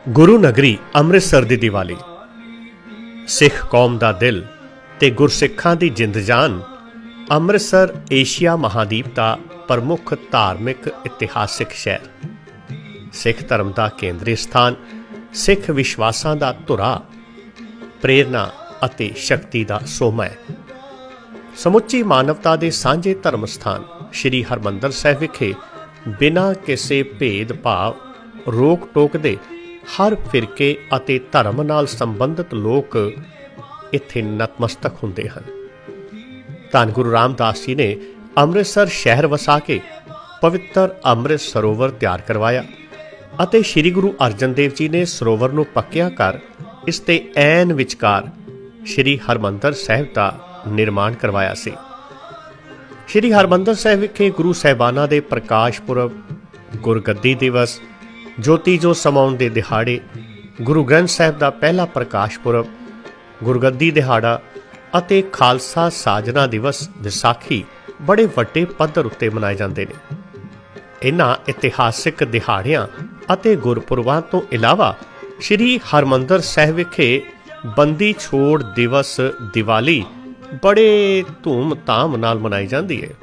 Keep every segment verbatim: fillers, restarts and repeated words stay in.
गुरु नगरी अमृतसर दी दिवाली सिख कौम दा दिल ते गुरसिखां दी जिंद जान। अमृतसर एशिया महादीप दा प्रमुख धार्मिक इतिहासिक शहर, सिख धर्म दा केंद्री स्थान, सिख विश्वासां दा धुरा, प्रेरणा अते शक्ति दा सोमा है। समुची मानवता दे सांझे धर्म स्थान श्री हरमंदर साहिब विखे बिना किसी भेदभाव रोक टोक दे हर फिरके अते धर्म नाल संबंधित लोग इत्थे नतमस्तक हुंदे हन। धन गुरु रामदास जी ने अमृतसर शहर वसा के पवित्र अमृत सरोवर तैयार करवाया अते श्री गुरु अर्जन देव जी ने सरोवर नूं पक्किया कर इसते ऐन विचकार श्री हरमंदर साहिब दा निर्माण करवाया सी। श्री हरमंदर साहिब विखे गुरु साहिबाना दे प्रकाश पुरब, गुरगद्दी दिवस, ज्योति जो समाउण दे दिहाड़े, गुरु ग्रंथ साहिब दा पहला प्रकाश पुरब, गुरगद्दी दिहाड़ा अते खालसा साजना दिवस विसाखी बड़े वड्डे पद्धर उत्ते मनाए जाते हैं। इन्हां इतिहासिक दिहाड़ियां अते गुरपुरबां तो इलावा श्री हरमंदर साहिब विखे बंदी छोड़ दिवस दिवाली बड़े धूम धाम नाल मनाई जाती है।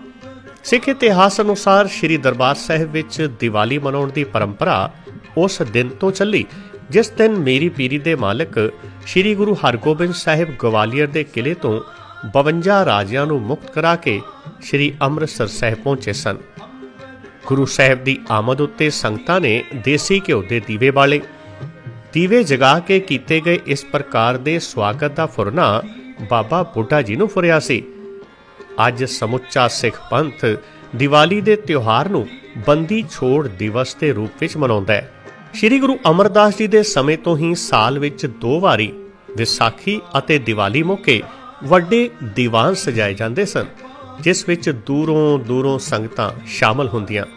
सिख इतिहास अनुसार श्री दरबार साहिब विच दिवाली मनाउण दी परंपरा उस दिन तो चली जिस दिन मीरी पीरी दे मालिक श्री गुरु हरगोबिंद साहिब ग्वालियर दे किले तो बवंजा राजियां नूं मुक्त करा के श्री अमृतसर साहिब पहुंचे सन। गुरु साहिब दी आमद उत्ते संगतां ने देसी घिओ दे दीवे बाले, दीवे जगा के कीते गए इस प्रकार दे स्वागत दा फुरना बाबा बुढ़ा जी नूं फुरिया सी। अज समुचा सिख पंथ दिवाली दे त्योहार नूं बंदी छोड़ दिवस के रूप विच मनाउंदा है। श्री गुरु अमरदास जी दे समय तो ही साल विच दो वारी विसाखी अते दिवाली मौके वड्डे दीवान सजाए जाते सन जिस विच दूरों दूरों संगतां शामिल हुंदियां।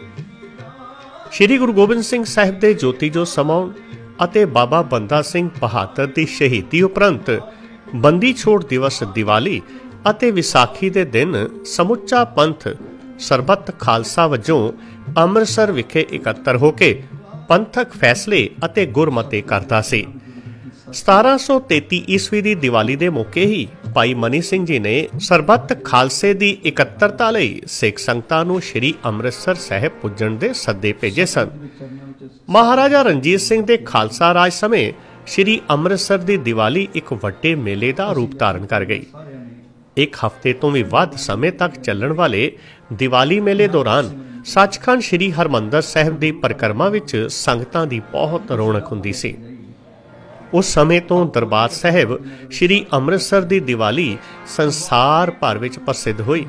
श्री गुरु गोबिंद सिंह साहिब दे ज्योति जो समाउण अते बाबा बंदा सिंह बहादुर दी शहीदी उपरंत बंदी छोड़ दिवस दिवाली अते विसाखी दे दिन समुचा पंथ सरबत खालसा वजों अमृतसर विखे इकत्तर होके पंथक फैसले अते गुरमते करता सी। सतारह सौ तेती ईस्वी दी दिवाली दे मौके ही भाई मनी सिंह जी ने सरबत खालसे दी इकत्तरता लई सिख संगतां नूं श्री अमृतसर साहिब पुजण दे सद्दे भेजे सन। महाराजा रणजीत सिंह दे खालसा राज समय श्री अमृतसर दी दिवाली एक वड्डे मेले दा रूप धारण कर गई। एक हफ्ते तो भी वध समय तक चलण वाले दिवाली मेले दौरान सचखंड श्री हरमंदर साहिब दी परिक्रमा विच संगतां दी बहुत रौनक हुंदी सी। उस समय तो दरबार साहिब श्री अमृतसर दी दिवाली संसार भर विच प्रसिद्ध हुई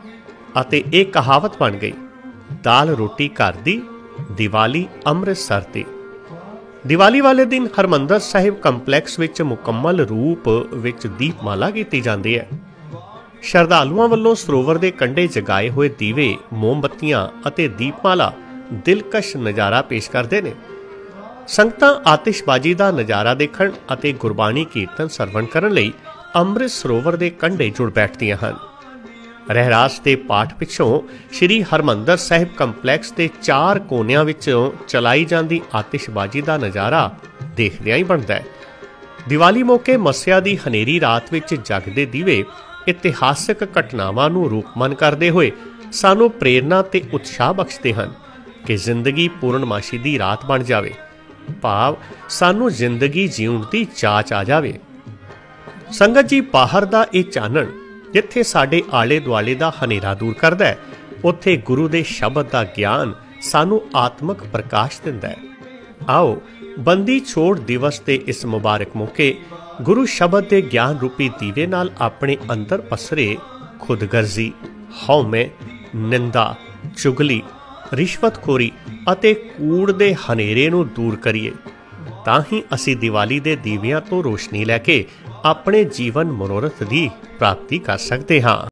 अते एक कहावत बन गई, दाल रोटी घर दी, दिवाली अमृतसर दी। दिवाली वाले दिन हरमंदर साहिब कंपलैक्स विच मुकम्मल रूप विच दीपमाला की जाती है। श्रद्धालुओं वालों सरोवर के कंढे जगाए हुए दीवे, मोमबत्तियां अते दीपमाला दिलकश नज़ारा पेश करते हैं। संगतां आतिशबाजी का नज़ारा देखण अते गुरबाणी कीर्तन सरवण करन लई अमृत सरोवर के कंढे जुड़ बैठदियां हन। रहरास के पाठ पिछों श्री हरमंदर साहिब कंपलैक्स के चार कोनियां विचों चलाई जाती आतिशबाजी का नज़ारा देखदियां ही बनता है। दिवाली मौके मस्या की हनेरी रात विच जगदे दीवे इतिहासिक घटनावां नूं रूपमन करते हुए सानू प्रेरणा ते उत्साह बख्शते हैं कि जिंदगी पूर्णमाशी की रात बन जाए, भाव सानू जिंदगी जीउण की जाच आ जाए। संगत जी, बाहर का यह चानण जिथे साडे आले दुआले का हनेरा दूर करता है, उत्थे गुरु दे शब्द का ज्ञान सानू आत्मक प्रकाश दिंदा है। आओ बंदी छोड़ दिवस के इस मुबारक मौके गुरु शब्द के ज्ञान रूपी दीवे नाल अपने अंदर पसरे खुदगर्जी, हौमे, निंदा, चुगली, रिश्वतखोरी अते कूड़ दे हनेरे नूं दूर करिए, तां ही असी दिवाली दे दीवियां तो रोशनी लैके अपने जीवन मनोरथ की प्राप्ति कर सकते हाँ।